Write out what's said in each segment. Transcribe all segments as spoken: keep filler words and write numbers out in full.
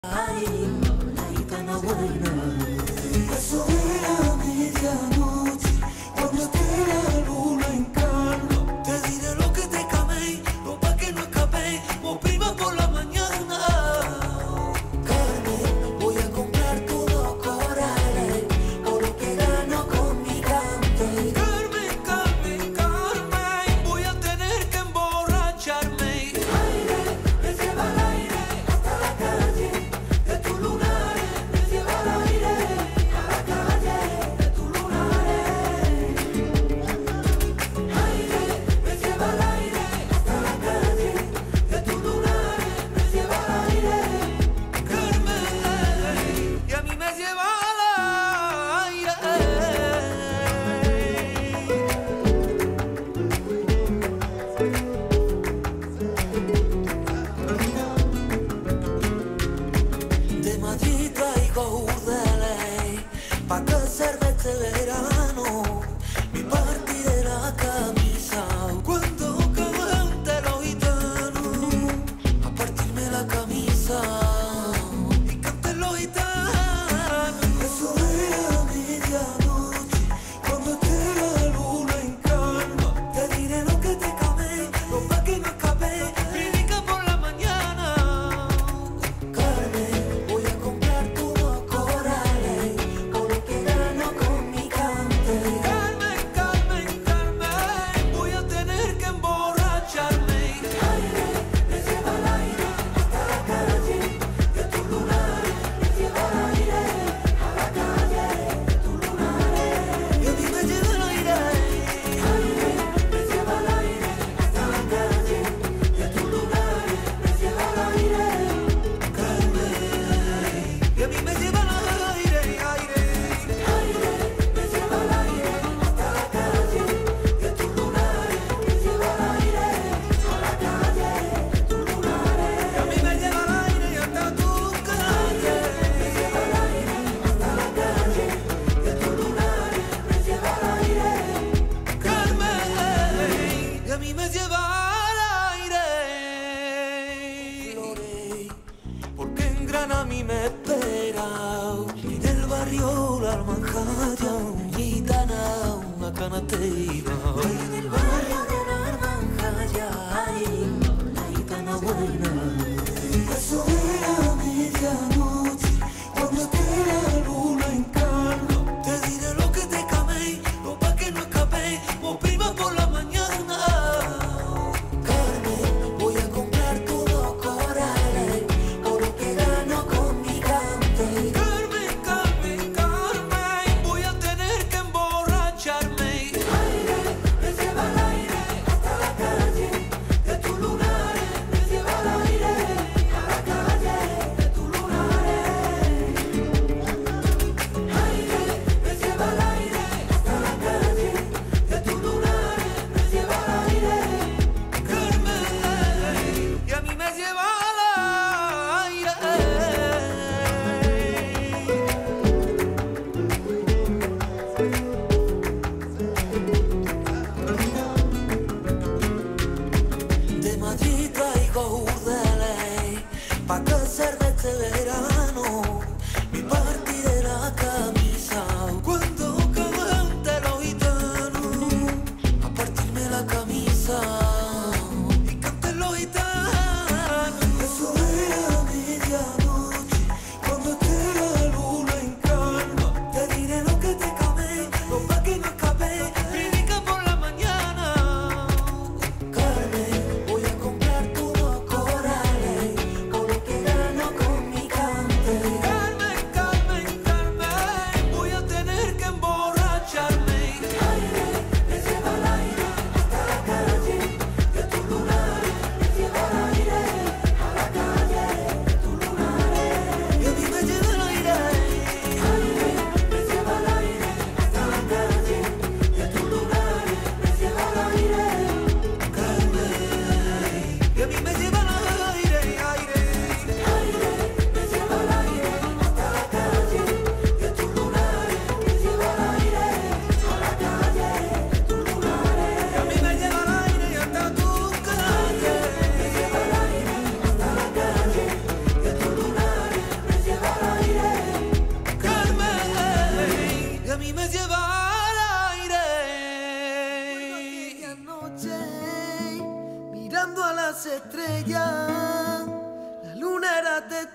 Ay, la gitana buena. Eso era medianoche, cuando esté la luna en calma. Te diré lo que te camé, no pa' que no escapé, o prima por la mañana. Carmen, voy a comprar todos corales, por lo que gano con mi cante. Carmen, Carmen, Carmen, voy a tener que emborracharme. Aire, me lleva al aire hasta la calle. De tus lunares, me lleva al aire a la calle. De tus lunares. Aire, me lleva al aire hasta la calle. De tus lunares, me lleva al aire. Carmen, y a mí me lleva al aire. De Madrid traigo urdeles pa' que hacerme este verano. Mi parte de la camisa cuando cante los gitanos, a partirme la camisa y canten los gitanos. Eso era medianoche, cuando esté la luna en calma. Te diré lo que te camé, no pa' que no escapé, predica por la mañana. Carmen, voy a comprar todos corales, por lo que gano con mi cante. Carmen, Carmen, Carmen, voy a tener que emborracharme. Aire, me lleva al aire hasta la calle. De tus lunares, me lleva al aire a la calle. De tus lunares, y a mí me lleva al aire. Aire, me lleva al aire hasta la calle. De tus lunares, me lleva al aire. Carmen, y a mí me lleva al aire, aire. Aire, me lleva al aire hasta la calle. De tus lunares, me lleva al aire a la calle. De tus lunares, y a mí me lleva al aire hasta tu calle. Me lleva al aire hasta la calle. De tus lunares, me lleva al aire. Carmen, y a mí me lleva al aire. Flores, porque en Granada a mí me espera, y del barrio la Almanjaya, gitana, una canastera. Ay, del barrio de la Almanjaya, ay, la gitana buena. Eso era medianoche, cuando esté la luna en calma. Te diré lo que te camé, no pa' que no escapé, o prima por la mañana. Carmen, voy a comprar todos corales, por lo que gano con mi cante. Carmen, Carmen, Carmen, voy a tener que emborracharme. Aire, me lleva al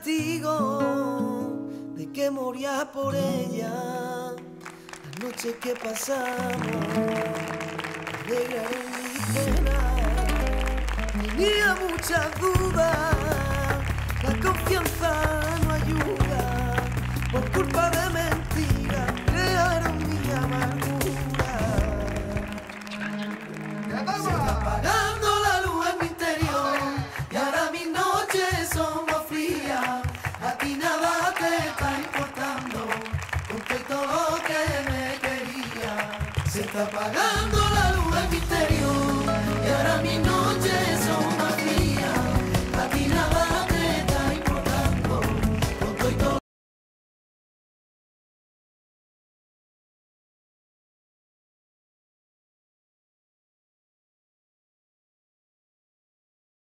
testigo de que moría por ella. La noche que pasamos alegraron mi pena. Tenía muchas dudas, la confianza no ayuda. Por culpa de mentiras crearon mi amargura. Se está apagando la luz en mi interior y ahora mis noches son más frías. A ti nada te está importando, porque todo lo que me quería. Se está apagando la luz en mi interior.